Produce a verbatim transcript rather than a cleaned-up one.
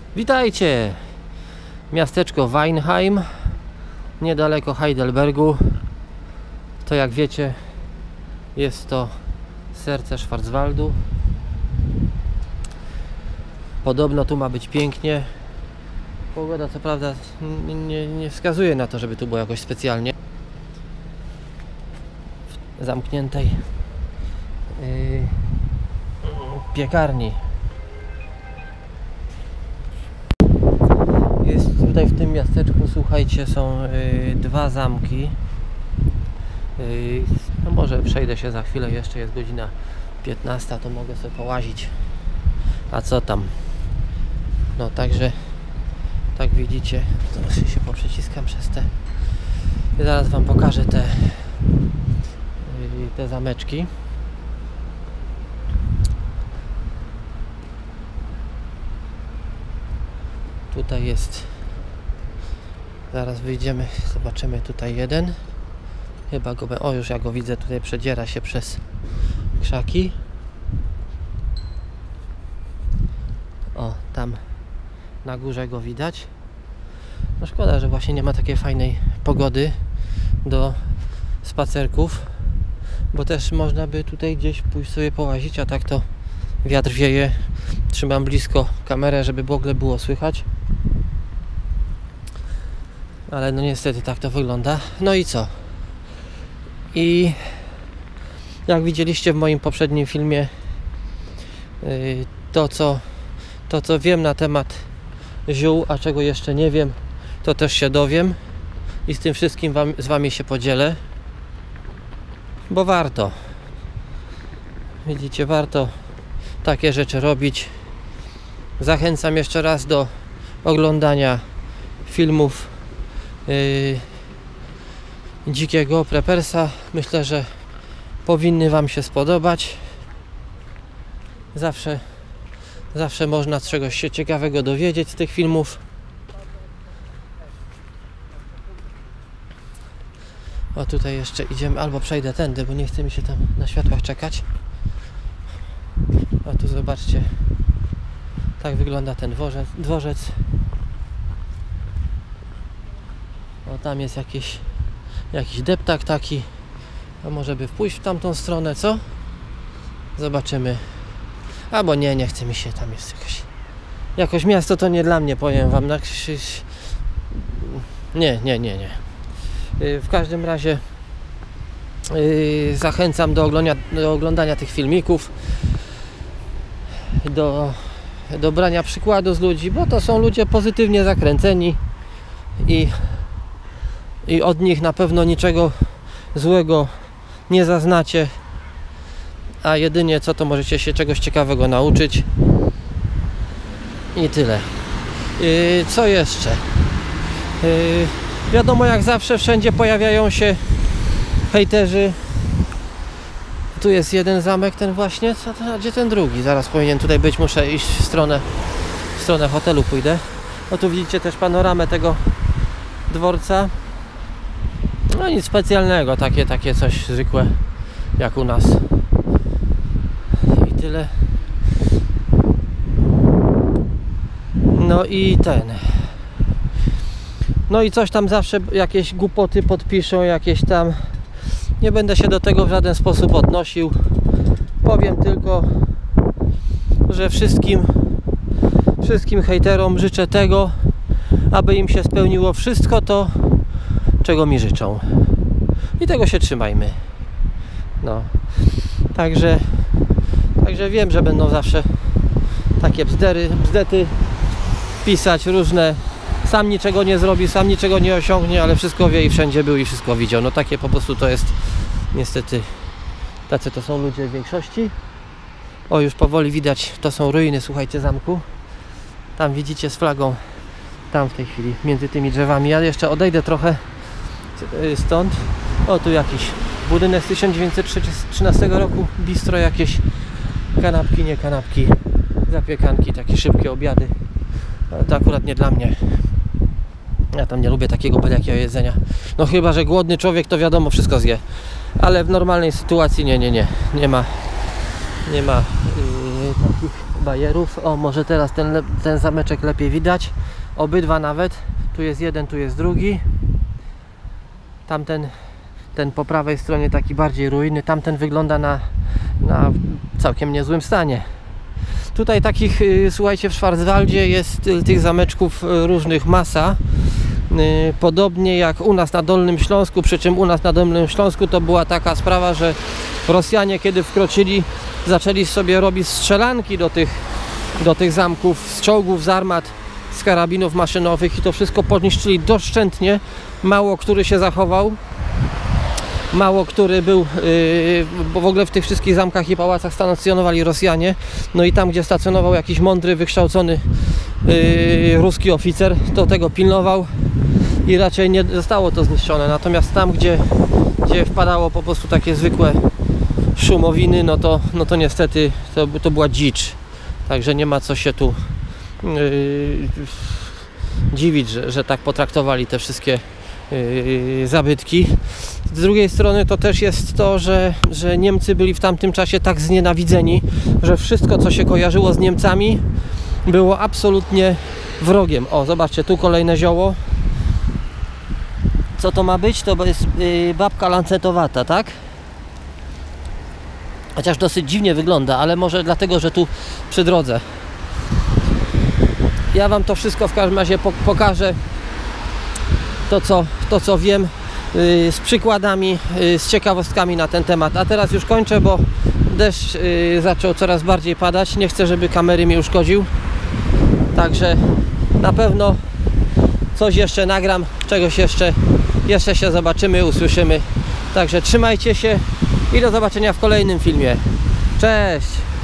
Witajcie! Miasteczko Weinheim, niedaleko Heidelbergu. To, jak wiecie, jest to serce Schwarzwaldu. Podobno tu ma być pięknie. Pogoda co prawda nie, nie, nie wskazuje na to, żeby tu było jakoś specjalnie. W zamkniętej yy, piekarni. Jest tutaj w tym miasteczku, słuchajcie, są yy, dwa zamki. Yy, no może przejdę się za chwilę, jeszcze jest godzina piętnasta, to mogę sobie połazić. A co tam? No także, tak widzicie, zaraz się poprzeciskam przez te. I zaraz wam pokażę te, yy, te zameczki. Tutaj jest, zaraz wyjdziemy, zobaczymy tutaj jeden. Chyba go, o już ja go widzę, tutaj przedziera się przez krzaki. O, tam na górze go widać. No szkoda, że właśnie nie ma takiej fajnej pogody do spacerków, bo też można by tutaj gdzieś pójść sobie połazić, a tak to wiatr wieje. Trzymam blisko kamerę, żeby w ogóle było słychać. Ale no niestety tak to wygląda. No i co? I jak widzieliście w moim poprzednim filmie, to co, to co wiem na temat ziół, a czego jeszcze nie wiem, to też się dowiem i z tym wszystkim wam, z wami się podzielę, bo warto. Widzicie, warto takie rzeczy robić. Zachęcam jeszcze raz do oglądania filmów yy, Dzikiego Preppersa. Myślę, że powinny wam się spodobać. Zawsze, zawsze można czegoś się ciekawego dowiedzieć z tych filmów. O, tutaj jeszcze idziemy, albo przejdę tędy, bo nie chce mi się tam na światłach czekać. A tu zobaczcie, tak wygląda ten dworzec. dworzec. O, tam jest jakiś, jakiś deptak taki. A może by pójść w tamtą stronę, co? Zobaczymy. Albo nie, nie chce mi się, tam jest jakoś... Jakoś miasto to nie dla mnie, powiem wam. Nie, nie, nie, nie. W każdym razie yy, zachęcam do oglądania, do oglądania tych filmików, do, do brania przykładu z ludzi, bo to są ludzie pozytywnie zakręceni i, i od nich na pewno niczego złego nie zaznacie, a jedynie co, to możecie się czegoś ciekawego nauczyć i tyle. Yy, co jeszcze? Yy, Wiadomo, jak zawsze wszędzie pojawiają się hejterzy. Tu jest jeden zamek, ten właśnie. Co to, a gdzie ten drugi? Zaraz powinien tutaj być. Muszę iść w stronę, w stronę hotelu pójdę. No tu widzicie też panoramę tego dworca. No nic specjalnego, takie, takie coś zwykłe jak u nas. I tyle. No i ten. No i coś tam zawsze jakieś głupoty podpiszą, jakieś tam. Nie będę się do tego w żaden sposób odnosił. Powiem tylko, że wszystkim wszystkim hejterom życzę tego, aby im się spełniło wszystko to, czego mi życzą. I tego się trzymajmy. No. Także Także wiem, że będą zawsze takie bzdery, bzdety pisać różne. Sam niczego nie zrobi, sam niczego nie osiągnie, ale wszystko wie i wszędzie był i wszystko widział. No takie po prostu to jest, niestety, tacy to są ludzie w większości. O, już powoli widać, to są ruiny, słuchajcie, zamku. Tam widzicie z flagą, tam w tej chwili, między tymi drzewami. Ja jeszcze odejdę trochę stąd. O, tu jakiś budynek z tysiąc dziewięćset trzynastego roku, bistro jakieś, kanapki, nie kanapki, zapiekanki, takie szybkie obiady. Ale to akurat nie dla mnie. Ja tam nie lubię takiego byle jakiego jedzenia. No chyba, że głodny człowiek to wiadomo wszystko zje. Ale w normalnej sytuacji nie, nie, nie. Nie ma, Nie ma yy, takich bajerów. O, może teraz ten, ten zameczek lepiej widać. Obydwa nawet. Tu jest jeden, tu jest drugi. Tamten, ten po prawej stronie taki bardziej ruiny. Tamten wygląda na, na całkiem niezłym stanie. Tutaj takich, yy, słuchajcie, w Schwarzwaldzie jest yy, tych zameczków yy, różnych masa. Yy, podobnie jak u nas na Dolnym Śląsku, przy czym u nas na Dolnym Śląsku to była taka sprawa, że Rosjanie, kiedy wkroczyli, zaczęli sobie robić strzelanki do tych, do tych zamków z czołgów, z armat, z karabinów maszynowych i to wszystko poniszczyli doszczętnie. Mało który się zachował, mało który był, yy, bo w ogóle w tych wszystkich zamkach i pałacach stacjonowali Rosjanie. No i tam, gdzie stacjonował jakiś mądry, wykształcony yy, ruski oficer, to tego pilnował i raczej nie zostało to zniszczone. Natomiast tam, gdzie, gdzie wpadało po prostu takie zwykłe szumowiny, no to, no to niestety to, to była dzicz. Także nie ma co się tu yy, dziwić, że, że tak potraktowali te wszystkie yy, zabytki. Z drugiej strony to też jest to, że, że Niemcy byli w tamtym czasie tak znienawidzeni, że wszystko, co się kojarzyło z Niemcami, było absolutnie wrogiem. O, zobaczcie, tu kolejne zioło. Co to ma być? To jest yy, babka lancetowata, tak? Chociaż dosyć dziwnie wygląda, ale może dlatego, że tu przy drodze. Ja Wam to wszystko w każdym razie pokażę. To co, to, co wiem, yy, z przykładami, yy, z ciekawostkami na ten temat. A teraz już kończę, bo deszcz yy, zaczął coraz bardziej padać. Nie chcę, żeby kamery mi uszkodził. Także na pewno coś jeszcze nagram, czegoś jeszcze, jeszcze się zobaczymy, usłyszymy. Także trzymajcie się i do zobaczenia w kolejnym filmie. Cześć!